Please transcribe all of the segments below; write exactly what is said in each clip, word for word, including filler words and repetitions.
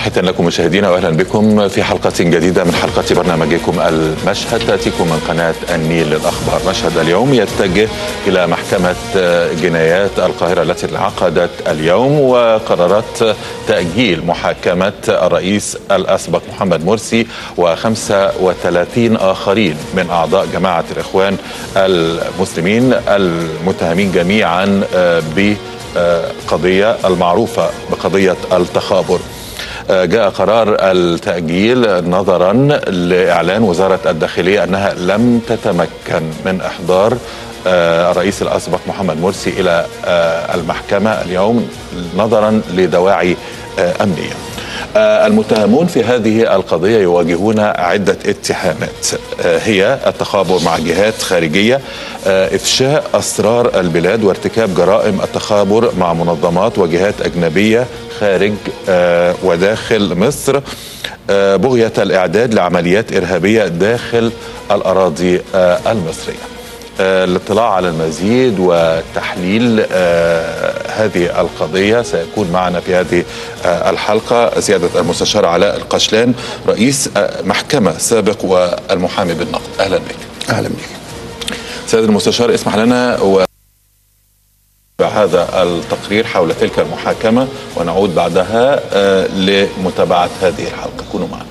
تحية لكم مشاهدينا واهلا بكم في حلقة جديدة من حلقات برنامجكم المشهد تأتيكم من قناة النيل للأخبار. مشهد اليوم يتجه إلى محكمة جنايات القاهرة التي انعقدت اليوم وقررت تأجيل محاكمة الرئيس الأسبق محمد مرسي وخمسة وثلاثين آخرين من أعضاء جماعة الإخوان المسلمين المتهمين جميعا بقضية المعروفة بقضية التخابر. جاء قرار التأجيل نظرا لإعلان وزارة الداخلية أنها لم تتمكن من إحضار الرئيس الأسبق محمد مرسي إلى المحكمة اليوم نظرا لدواعي أمنية. المتهمون في هذه القضية يواجهون عدة اتهامات، هي التخابر مع جهات خارجية، إفشاء أسرار البلاد، وارتكاب جرائم التخابر مع منظمات وجهات أجنبية خارج وداخل مصر، بغية الإعداد لعمليات إرهابية داخل الأراضي المصرية. الاطلاع على المزيد وتحليل هذه القضية سيكون معنا في هذه الحلقة سيادة المستشار علاء القشلان رئيس محكمة سابق والمحامي بالنقد. أهلا بك. أهلا بك سيادة المستشار، اسمح لنا و هذا التقرير حول تلك المحاكمة ونعود بعدها لمتابعة هذه الحلقة. كونوا معنا.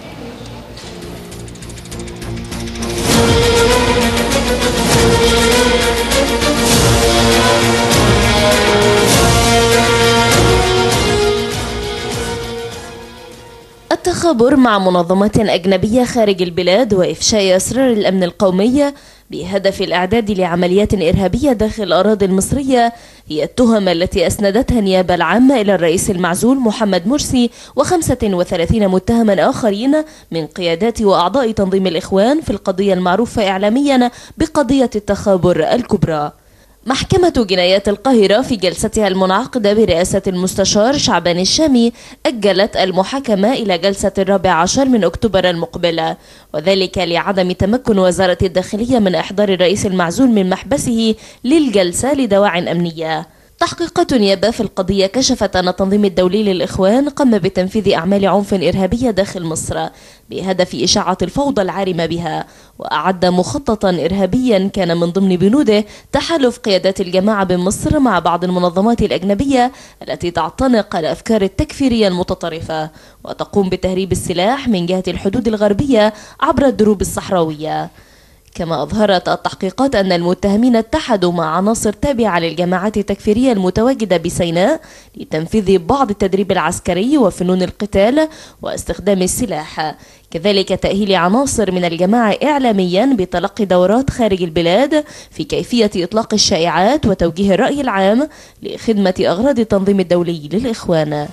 التخابر مع منظمات أجنبية خارج البلاد وإفشاء أسرار الأمن القومي بهدف الإعداد لعمليات إرهابية داخل الأراضي المصرية هي التهم التي أسندتها النيابة العامة إلى الرئيس المعزول محمد مرسي وخمسة وثلاثين متهما آخرين من قيادات وأعضاء تنظيم الإخوان في القضية المعروفة إعلاميا بقضية التخابر الكبرى. محكمة جنايات القاهرة في جلستها المنعقدة برئاسة المستشار شعبان الشامي أجلت المحاكمة إلى جلسة الرابع عشر من أكتوبر المقبلة، وذلك لعدم تمكن وزارة الداخلية من إحضار الرئيس المعزول من محبسه للجلسة لدواع أمنية. تحقيقات نيابة في القضية كشفت أن التنظيم الدولي للإخوان قام بتنفيذ أعمال عنف إرهابية داخل مصر بهدف إشاعة الفوضى العارمة بها، وأعد مخططا إرهابيا كان من ضمن بنوده تحالف قيادات الجماعة بمصر مع بعض المنظمات الأجنبية التي تعتنق الأفكار التكفيرية المتطرفة وتقوم بتهريب السلاح من جهة الحدود الغربية عبر الدروب الصحراوية. كما أظهرت التحقيقات أن المتهمين اتحدوا مع عناصر تابعة للجماعات التكفيرية المتواجدة بسيناء لتنفيذ بعض التدريب العسكري وفنون القتال واستخدام السلاح، كذلك تأهيل عناصر من الجماعة إعلاميا بتلقي دورات خارج البلاد في كيفية إطلاق الشائعات وتوجيه الرأي العام لخدمة أغراض التنظيم الدولي للإخوان.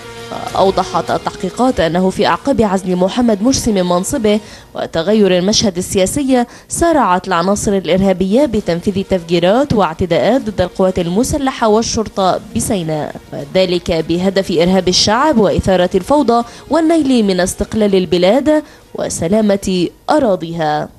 أوضحت التحقيقات أنه في أعقاب عزل محمد مرسي من منصبه وتغير المشهد السياسي سارعت العناصر الإرهابية بتنفيذ تفجيرات واعتداءات ضد القوات المسلحة والشرطة بسيناء، وذلك بهدف إرهاب الشعب وإثارة الفوضى والنيل من استقلال البلاد وسلامة أراضيها.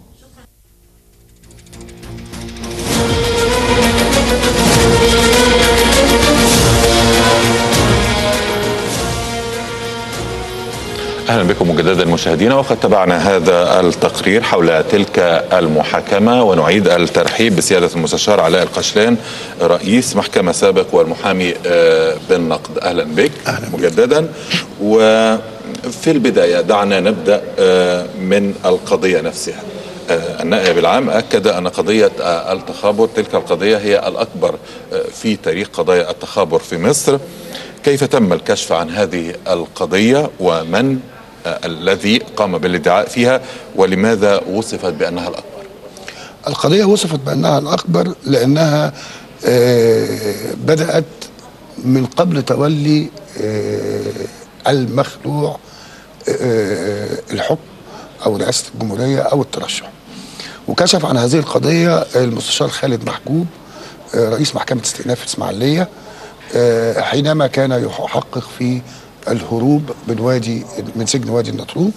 أهلا بكم مجددا مشاهدينا، وقد تابعنا هذا التقرير حول تلك المحاكمة ونعيد الترحيب بسيادة المستشار علاء القشلان رئيس محكمة سابق والمحامي بالنقد. أهلا بك. أهلا مجددا. وفي البداية دعنا نبدأ من القضية نفسها. النائب العام أكد أن قضية التخابر تلك القضية هي الأكبر في تاريخ قضايا التخابر في مصر. كيف تم الكشف عن هذه القضية ومن الذي قام بالادعاء فيها ولماذا وصفت بأنها الأكبر؟ القضية وصفت بأنها الأكبر لأنها بدأت من قبل تولي المخلوع الحكم أو رئاسة الجمهورية أو الترشح. وكشف عن هذه القضية المستشار خالد محجوب رئيس محكمة استئناف الإسماعيلية حينما كان يحقق في الهروب من وادي من سجن وادي النطرون،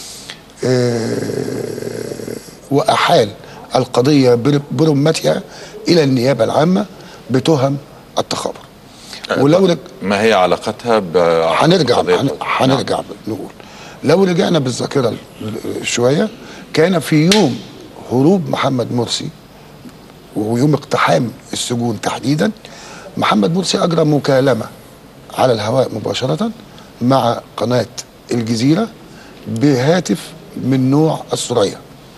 وأحال القضية برمتها إلى النيابة العامة بتهم التخابر. ولو رج... ما هي علاقتها ب هنرجع هنرجع نقول لو رجعنا بالذاكره شويه، كان في يوم هروب محمد مرسي ويوم اقتحام السجون تحديدا، محمد مرسي اجرى مكالمه على الهواء مباشره مع قناه الجزيره بهاتف من نوع الثريا.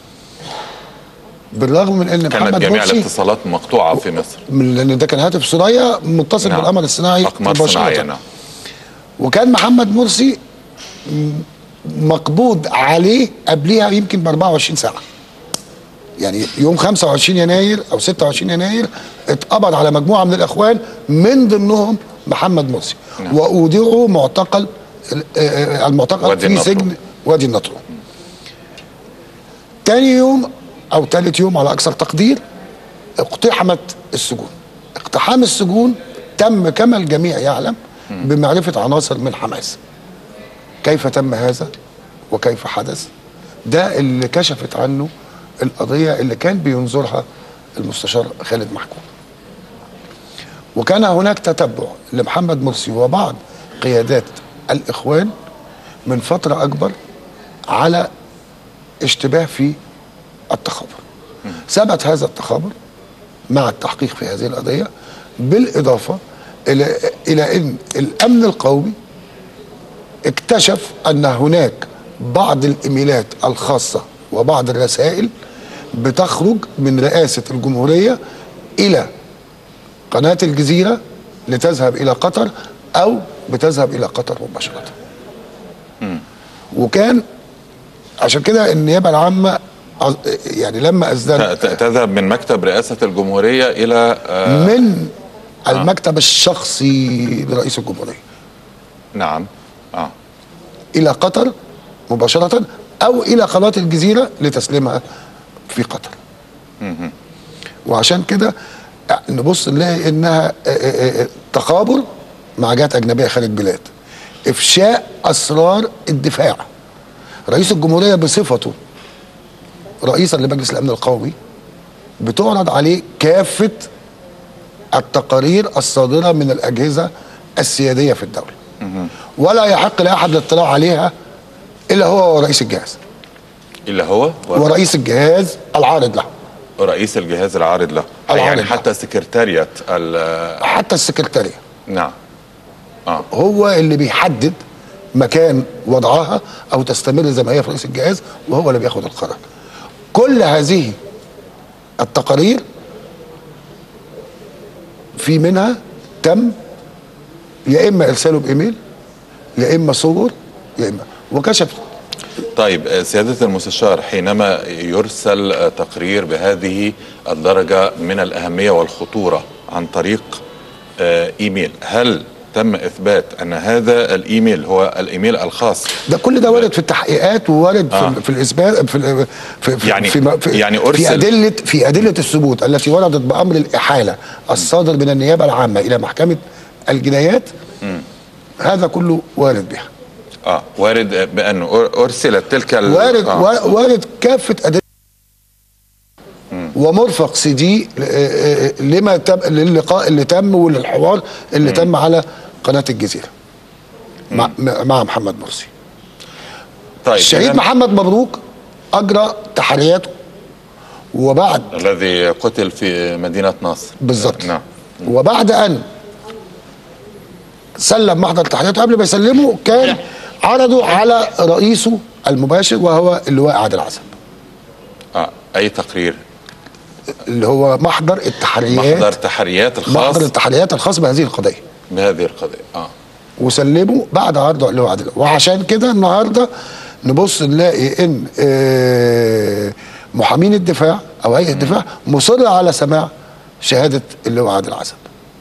بالرغم من ان كانت محمد جميع مرسي الاتصالات مقطوعه في مصر، لان ده كان هاتف ثريا متصل نعم. بالقمر الصناعي مباشره. نعم. وكان محمد مرسي مقبوض عليه قبلها يمكن ب أربعة وعشرين ساعه. يعني يوم خمسة وعشرين يناير او ستة وعشرين يناير اتقبض على مجموعه من الاخوان من ضمنهم محمد مرسي. نعم. واودعوا معتقل المعتقل في سجن وادي النطرون. تاني يوم او ثالث يوم على اكثر تقدير اقتحمت السجون. اقتحام السجون تم كما الجميع يعلم بمعرفه عناصر من حماس. كيف تم هذا وكيف حدث؟ ده اللي كشفت عنه القضيه اللي كان بينظرها المستشار خالد محجوب. وكان هناك تتبع لمحمد مرسي وبعض قيادات الاخوان من فتره اكبر على اشتباه في التخابر. ثبت هذا التخابر مع التحقيق في هذه القضيه، بالاضافه الى الى ان الامن القومي اكتشف ان هناك بعض الايميلات الخاصه وبعض الرسائل بتخرج من رئاسه الجمهوريه الى قناه الجزيره لتذهب الى قطر او بتذهب الى قطر مباشره. وكان عشان كده النيابه العامه يعني لما أذن تذهب من مكتب رئاسة الجمهورية إلى آه من المكتب آه الشخصي لرئيس الجمهورية. نعم. آه. إلى قطر مباشرة أو إلى قناة الجزيرة لتسليمها في قطر. مم. وعشان كده نبص نلاقي إنها تخابر مع جهات أجنبية خارج البلاد، إفشاء أسرار الدفاع. رئيس الجمهورية بصفته رئيسا لمجلس الامن القومي بتعرض عليه كافه التقارير الصادره من الاجهزه السياديه في الدوله، ولا يحق لاحد الاطلاع عليها الا هو ورئيس الجهاز. الا هو ورئيس الجهاز العارض له. رئيس الجهاز العارض له. يعني حتى سكرتارية حتى السكرتارية. نعم. آه. هو اللي بيحدد مكان وضعها او تستمر زي ما هي في رئيس الجهاز، وهو اللي بياخد القرار. كل هذه التقارير في منها تم يا اما ارساله بايميل يا اما صور يا اما وكشف. طيب سيادة المستشار، حينما يرسل تقرير بهذه الدرجة من الأهمية والخطورة عن طريق ايميل، هل تم اثبات ان هذا الايميل هو الايميل الخاص؟ ده كل ده وارد في التحقيقات ووارد آه. في, في الاثبات في في في يعني في, في, يعني أرسل في ادله في ادله الثبوت التي وردت بامر الاحاله الصادر من النيابه العامه الى محكمه الجنايات. م. هذا كله وارد بها. اه وارد بانه ارسلت تلك ال... وارد آه. وارد كافه ادله ومرفق سي دي لما تم للقاء اللي تم وللحوار اللي م. تم على قناه الجزيره مع, مع محمد مرسي. طيب الشهيد محمد مبروك اجرى تحرياته وبعد الذي قتل في مدينه ناصر بالظبط. نعم. وبعد ان سلم محضر تحرياته قبل ما يسلمه كان عرضه على رئيسه المباشر وهو اللواء عادل عزب. اه اي تقرير؟ اللي هو محضر التحريات محضر التحريات الخاص محضر التحريات الخاص بهذه القضيه بهذه القضيه اه وسلمه بعد عرضه اللي هو عادل. وعشان كده النهارده نبص نلاقي ان آه محامين الدفاع او هيئه الدفاع مصره على سماع شهاده اللي هو عادل عزب.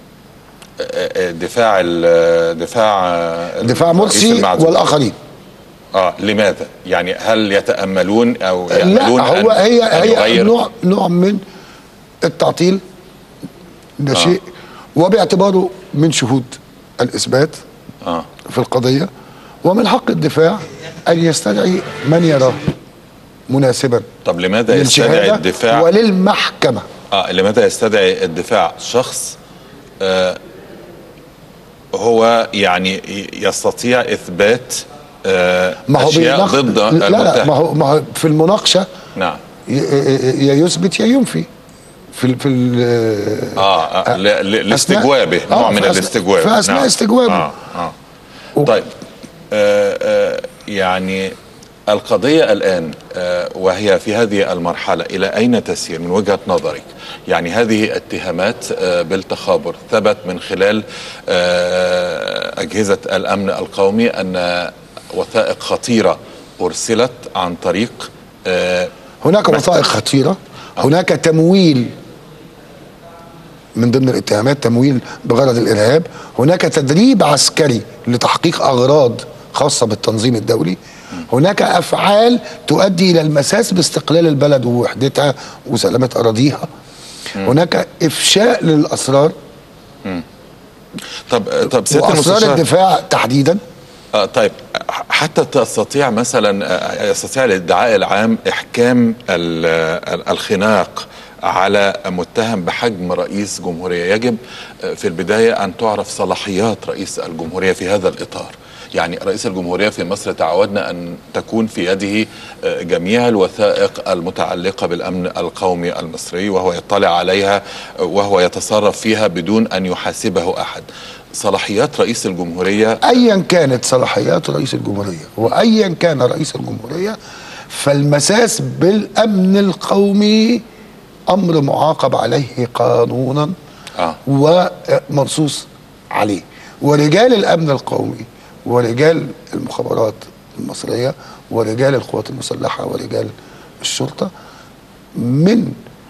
دفاع دفاع دفاع مرسي والاخرين. اه لماذا؟ يعني هل يتاملون او ياملون؟ لا هو هي هي نوع نوع من التعطيل ده آه. شيء، وباعتباره من شهود الاثبات آه. في القضيه، ومن حق الدفاع ان يستدعي من يراه مناسبا. طب لماذا يستدعي الدفاع وللمحكمه؟ اه لماذا يستدعي الدفاع شخص آه هو يعني يستطيع إثبات آه ما هو أشياء ضد لا لا ما هو ما هو في المناقشة نعم يا يثبت يا ينفي في في اه, آه لاستجوابه آه نوع من الاستجواب في اثناء نعم. استجوابه آه آه. طيب آه آه يعني القضية الآن آه وهي في هذه المرحلة إلى أين تسير من وجهة نظرك؟ يعني هذه اتهامات آه بالتخابر ثبت من خلال آه أجهزة الأمن القومي أن وثائق خطيرة أرسلت عن طريق آه هناك وثائق خطيرة، هناك تمويل من ضمن الاتهامات، تمويل بغرض الإرهاب، هناك تدريب عسكري لتحقيق أغراض خاصة بالتنظيم الدولي، هناك أفعال تؤدي إلى المساس باستقلال البلد ووحدتها وسلامة أراضيها، هناك إفشاء للأسرار. م. طب طب سيادة المستشار وأسرار الدفاع تحديدا. آه طيب حتى تستطيع مثلا يستطيع الادعاء العام إحكام الخناق على متهم بحجم رئيس جمهورية، يجب في البداية أن تعرف صلاحيات رئيس الجمهورية في هذا الإطار. يعني رئيس الجمهورية في مصر تعودنا أن تكون في يده جميع الوثائق المتعلقة بالأمن القومي المصري وهو يطلع عليها وهو يتصرف فيها بدون أن يحاسبه أحد. صلاحيات رئيس الجمهورية أيا كانت صلاحيات رئيس الجمهورية وأيا كان رئيس الجمهورية، فالمساس بالأمن القومي أمر معاقب عليه قانونا آه. ومنصوص عليه، ورجال الأمن القومي ورجال المخابرات المصرية ورجال القوات المسلحة ورجال الشرطة من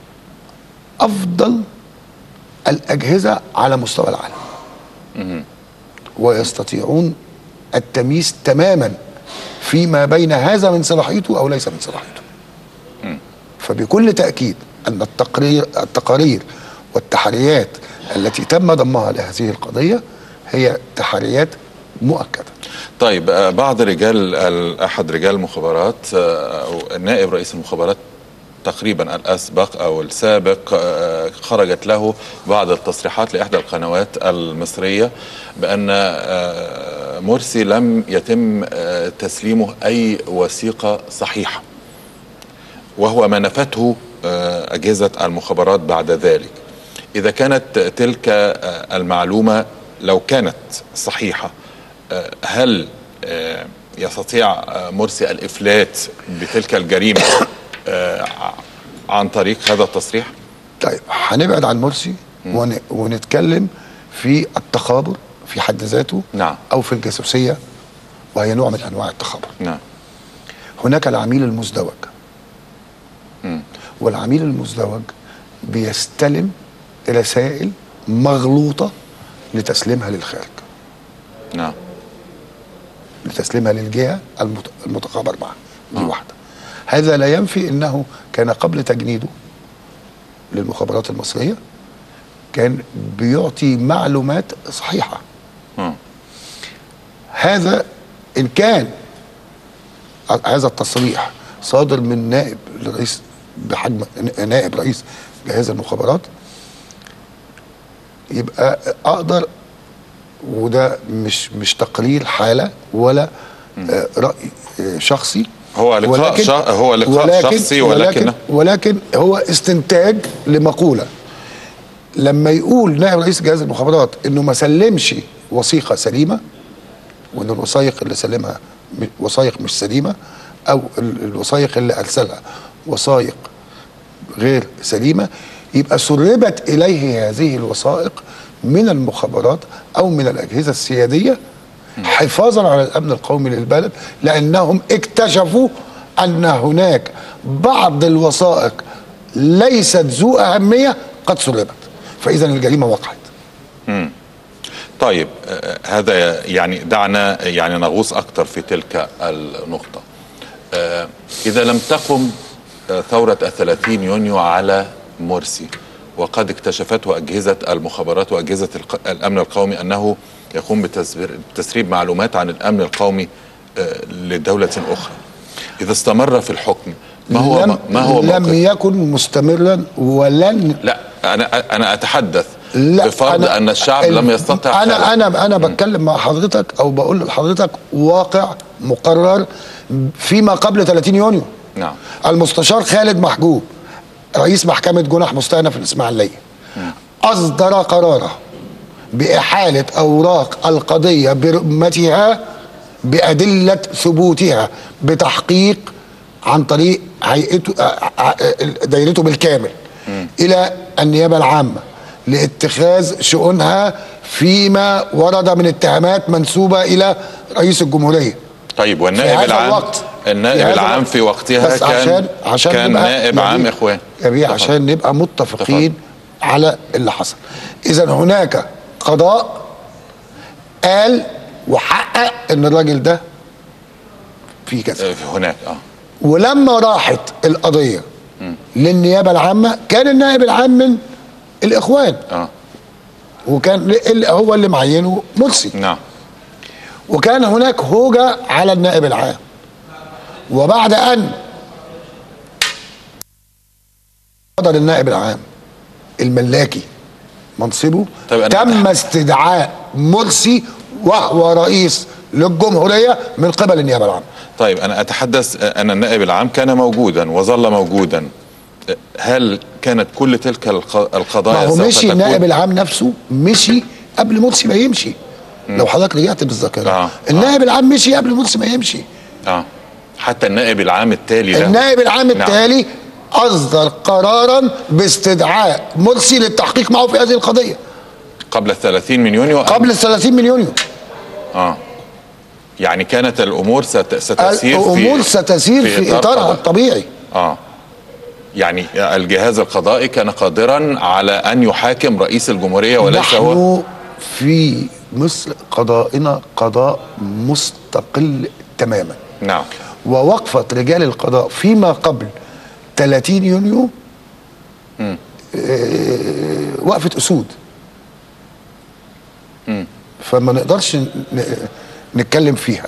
أفضل الأجهزة على مستوى العالم، م- ويستطيعون التمييز تماما فيما بين هذا من صلاحيته أو ليس من صلاحيته. م- فبكل تأكيد أن التقرير التقارير والتحريات التي تم ضمها لهذه القضية هي تحريات مؤكدة. طيب بعض رجال أحد رجال المخابرات أو نائب رئيس المخابرات تقريبا الأسبق أو السابق خرجت له بعض التصريحات لإحدى القنوات المصرية بأن مرسي لم يتم تسليمه أي وثيقة صحيحة، وهو ما نفته أجهزة المخابرات بعد ذلك. إذا كانت تلك المعلومة لو كانت صحيحة، هل يستطيع مرسي الإفلات بتلك الجريمة عن طريق هذا التصريح؟ طيب هنبعد عن مرسي ون... ونتكلم في التخابر في حد ذاته. نعم. أو في الجاسوسية وهي نوع من أنواع التخابر. نعم. هناك العميل المزدوج. م. والعميل المزدوج بيستلم رسائل مغلوطة لتسليمها للخارج. نعم. لتسليمها للجهة المتخابر معها، دي آه. واحدة. هذا لا ينفي أنه كان قبل تجنيده للمخابرات المصرية كان بيعطي معلومات صحيحة. آه. هذا إن كان هذا التصريح صادر من نائب الرئيس بحجم نائب رئيس جهاز المخابرات، يبقى أقدر، وده مش مش تقرير حالة ولا آه رأي آه شخصي، هو لقاء ولكن شا هو لقاء ولكن شخصي ولكن, ولكن ولكن هو استنتاج لمقولة. لما يقول نائب رئيس جهاز المخابرات انه ما سلمش وثيقة سليمة، وان الوثائق اللي سلمها وثائق مش سليمة، او الوثائق اللي ارسلها وثائق غير سليمة، يبقى سربت اليه هذه الوثائق من المخابرات او من الاجهزة السيادية حفاظا على الامن القومي للبلد، لانهم اكتشفوا ان هناك بعض الوثائق ليست ذو اهمية قد سربت، فاذا الجريمة وقعت. مم. طيب آه هذا يعني دعنا يعني نغوص اكثر في تلك النقطة. آه اذا لم تقم آه ثورة الثلاثين يونيو على مرسي، وقد اكتشفته أجهزة المخابرات وأجهزة الأمن القومي أنه يقوم بتسريب معلومات عن الأمن القومي لدولة أخرى، إذا استمر في الحكم ما هو لم ما هو لم يكن مستمرا ولن لا أنا أنا أتحدث بفرض أن الشعب لم يستطع. أنا أنا أنا بتكلم مع حضرتك أو بقول لحضرتك واقع مقرر فيما قبل ثلاثين يونيو. نعم. المستشار خالد محجوب رئيس محكمة جنح مستأنف الإسماعيلية أصدر قراره بإحالة أوراق القضية برمتها بأدلة ثبوتها بتحقيق عن طريق هيئته دايرته بالكامل م. إلى النيابة العامة لاتخاذ شؤونها فيما ورد من اتهامات منسوبة إلى رئيس الجمهورية. طيب والنائب العام النائب العام في وقتها كان عشان عشان كان نائب عام إخوان يا بيه عشان نبقى متفقين على اللي حصل. إذا هناك قضاء قال وحقق ان الراجل ده في كذا هناك اه ولما راحت القضيه م. للنيابه العامه كان النائب العام من الاخوان اه وكان هو اللي معينه مرسي. نعم. وكان هناك هوجه على النائب العام، وبعد ان فضل النائب العام الملاكي منصبه تم استدعاء مرسي وهو رئيس للجمهورية من قبل النيابة العامة. طيب أنا أتحدث أن النائب العام كان موجودا وظل موجودا، هل كانت كل تلك القضايا ما هو مشي النائب العام نفسه مشي قبل مرسي ما يمشي. م. لو حضرتك رجعت بالذاكرة آه. النائب آه. العام مشي قبل مرسي ما يمشي. اه حتى النائب العام التالي له النائب العام التالي نعم. أصدر قرارا باستدعاء مرسي للتحقيق معه في هذه القضية قبل الثلاثين من يونيو. قبل الثلاثين من يونيو. اه يعني كانت الامور ست... ستسير الامور في ستسير في, في اطارها الطبيعي. اه يعني الجهاز القضائي كان قادرا على ان يحاكم رئيس الجمهوريه وليس هو. نحن في مصر قضائنا قضاء مستقل تماما. نعم. ووقفة رجال القضاء فيما قبل ثلاثين يونيو م. آه وقفة اسود. م. فما نقدرش نتكلم فيها.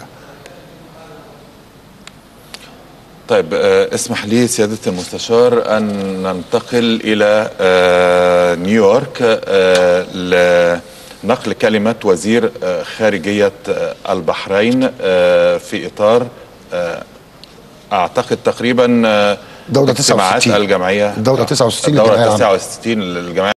طيب آه اسمح لي سيادة المستشار أن ننتقل إلى آه نيويورك آه لنقل كلمة وزير آه خارجية آه البحرين آه في إطار آه أعتقد تقريبا آه دورة تسعة وستين الجمعية الدورة تسعة وستين الدورة تسعة وستين للجمعية